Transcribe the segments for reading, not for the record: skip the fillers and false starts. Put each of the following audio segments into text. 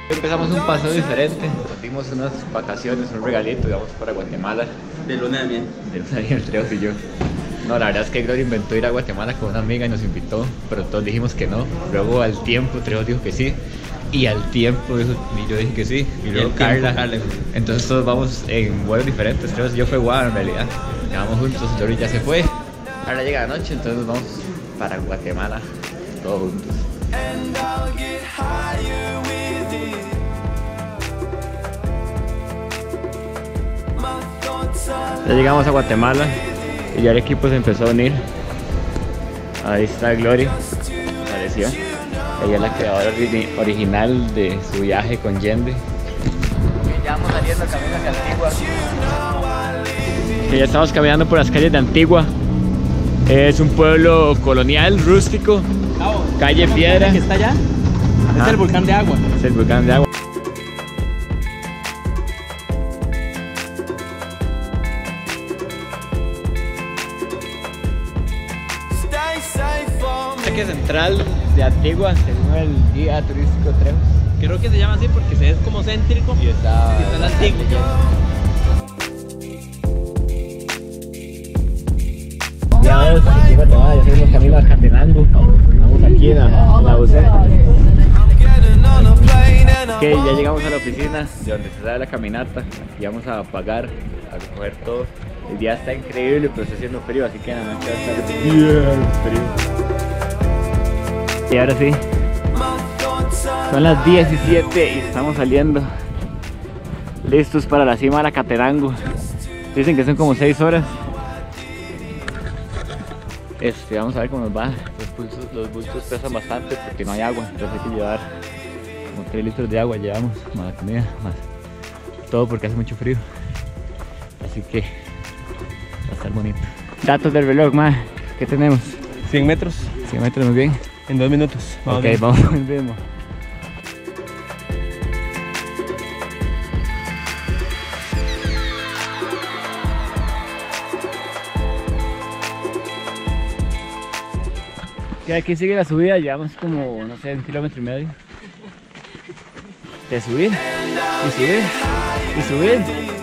Empezamos un paseo diferente, nos dimos unas vacaciones, un regalito, digamos, para Guatemala. De luna de miel. De luna de miel, Treos y yo. No, la verdad es que Gloria inventó ir a Guatemala con una amiga y nos invitó, pero todos dijimos que no. Luego al tiempo Treos dijo que sí, y al tiempo dijo, y yo dije que sí, y luego Carla. Entonces todos vamos en vuelos diferentes. Treos y yo fue guau en realidad. Llegamos juntos, Gloria ya se fue. Carla llega de noche, entonces nos vamos para Guatemala, todos juntos. Ya llegamos a Guatemala y ya el equipo se empezó a unir. Ahí está Gloria, apareció. Ella es la creadora original de su viaje con Yende. Ya vamos saliendo camino hacia Antigua. Ya estamos caminando por las calles de Antigua. Es un pueblo colonial, rústico, calle Piedra. ¿Que está allá? Ajá. Es el volcán de agua. Es el volcán de agua. Central de Antigua, según el guía turístico Treos. Creo que se llama así porque se ve como céntrico y está en Antigua. Ya ves, aquí en Guatemala ya seguimos camino a Catenango. Vamos aquí en la buceta. Ok, ya llegamos a la oficina de donde se da la caminata y vamos a pagar, a recoger todo. El día está increíble, pero está haciendo frío, así que en la noche va a estar bien frío. Y ahora sí, son las 17 y estamos saliendo listos para la cima de la Catenango. Dicen que son como 6 horas. Vamos a ver cómo nos va. Los bultos pesan bastante porque no hay agua, entonces hay que llevar como 3 litros de agua. Llevamos más la comida, más todo porque hace mucho frío. Así que va a estar bonito. Datos del reloj, ¿qué tenemos? 100 metros. 100 metros, muy bien. En 2 minutos. Ok, vamos con el ritmo. Que aquí sigue la subida, llevamos como, no sé, 1,5 kilómetros de subir y subir y subir.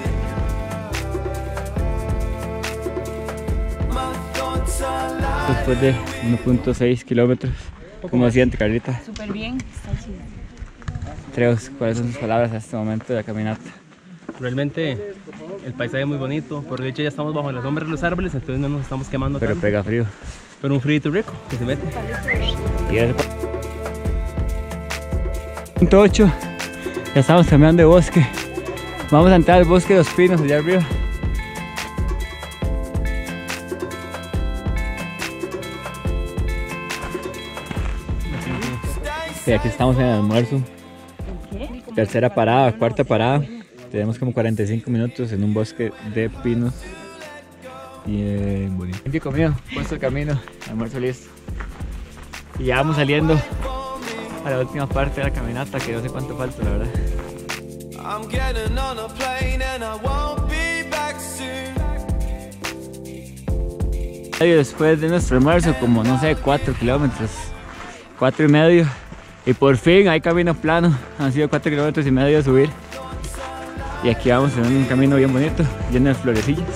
Después de 1,6 kilómetros, como siente Carlita. Súper bien, está chido. Treos, ¿cuáles son sus palabras a este momento de la caminata? Realmente el paisaje es muy bonito, por de hecho ya estamos bajo la sombra de los árboles, entonces no nos estamos quemando pero tanto. Pega frío. Pero un frío rico que se mete. Y es... Punto 8, ya estamos caminando de bosque. Vamos a entrar al bosque de los pinos allá arriba. Sí, aquí estamos en el almuerzo. ¿Qué? Tercera parada, cuarta parada. Tenemos como 45 minutos en un bosque de pinos. Bien bonito. ¿Qué comido? Puesto el camino, almuerzo listo. Y ya vamos saliendo a la última parte de la caminata, que no sé cuánto falta, la verdad. Y después de nuestro almuerzo, como no sé, 4 kilómetros, 4,5. Y por fin hay camino plano, han sido 4,5 kilómetros de subir. Y aquí vamos en un camino bien bonito, lleno de florecillas.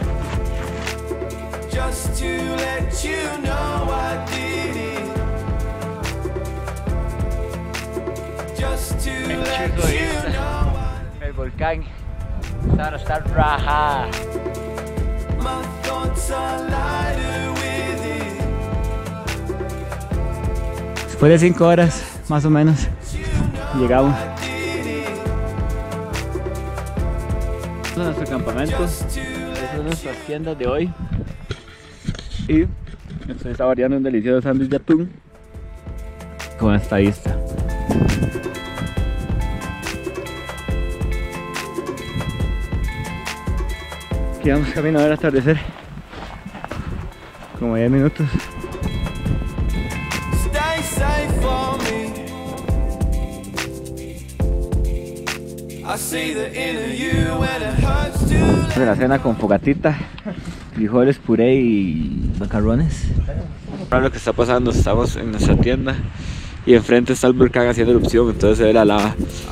El volcán está raja. Después de 5 horas, más o menos, llegamos. Este es nuestro campamento, estas son nuestras tiendas de hoy. Y estoy saboreando un delicioso sándwich de atún con esta vista. Aquí vamos camino a ver atardecer, como 10 minutos. De la cena con fogatita, frijoles, puré y macarrones. Ahora lo que está pasando, estamos en nuestra tienda y enfrente está el volcán haciendo erupción, entonces se ve la lava.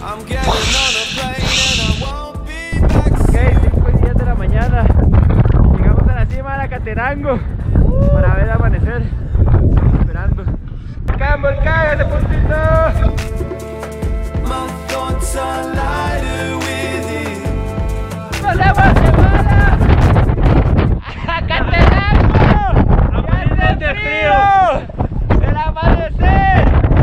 Ok, 5:10 de la mañana, llegamos a la cima de Acatenango para ver el amanecer. Estamos esperando. ¡Volcán, volcán, ese puntito! ¡Nos hemos llevado! ¡Acatenango! ¡Ya hace frío! ¡El amanecer!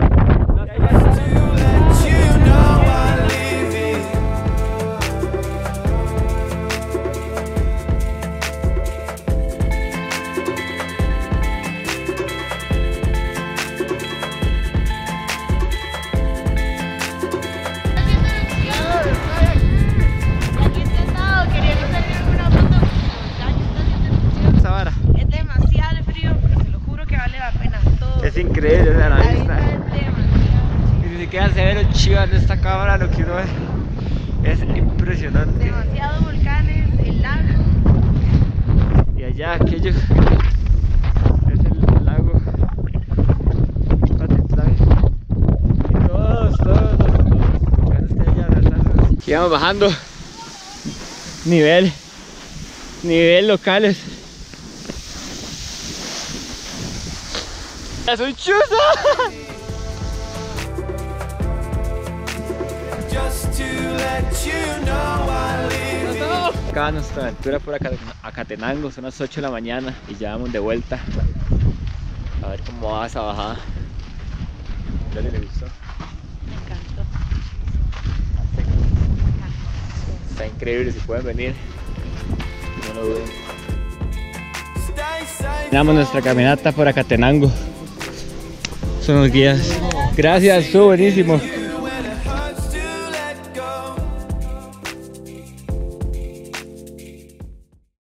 Es increíble, o sea, la vista. Y ni siquiera se ve lo chiva en esta cámara, lo que uno ve. Es impresionante. Demasiados volcanes, el lago. Y allá, aquello es el lago Patitlán. Y todos los volcanes que hay allá abrazando. Y vamos bajando. Nivel locales. ¡Es un chuzo! Acá nuestra aventura por Acatenango, son las 8 de la mañana y ya vamos de vuelta. A ver cómo va esa bajada. ¿Ya le gustó? Me encantó. Está increíble, si pueden venir, no lo duden. Terminamos nuestra caminata por Acatenango. Son los guías. Gracias, estuvo buenísimo.